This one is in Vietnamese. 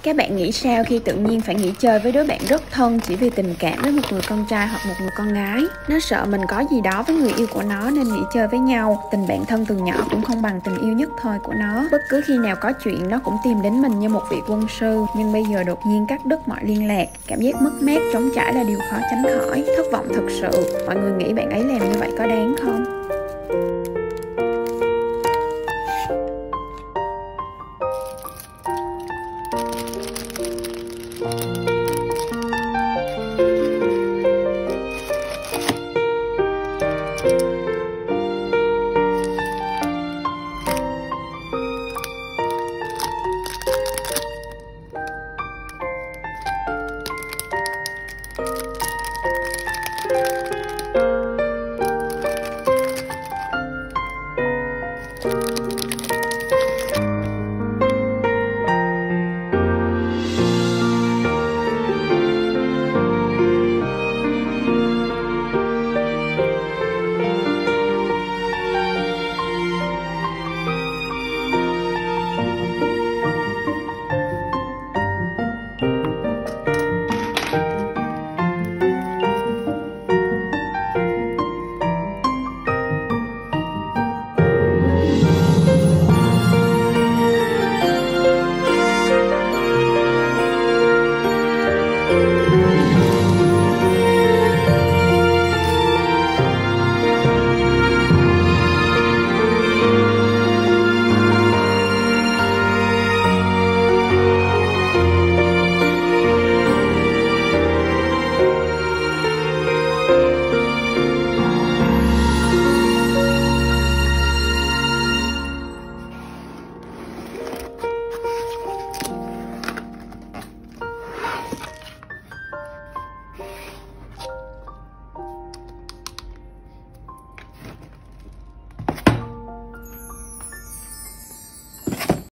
Các bạn nghĩ sao khi tự nhiên phải nghỉ chơi với đứa bạn rất thân chỉ vì tình cảm với một người con trai hoặc một người con gái? Nó sợ mình có gì đó với người yêu của nó nên nghỉ chơi với nhau. Tình bạn thân từ nhỏ cũng không bằng tình yêu nhất thời của nó. Bất cứ khi nào có chuyện nó cũng tìm đến mình như một vị quân sư. Nhưng bây giờ đột nhiên cắt đứt mọi liên lạc. Cảm giác mất mát, trống trải là điều khó tránh khỏi. Thất vọng thực sự. Mọi người nghĩ bạn ấy làm như vậy có đáng không?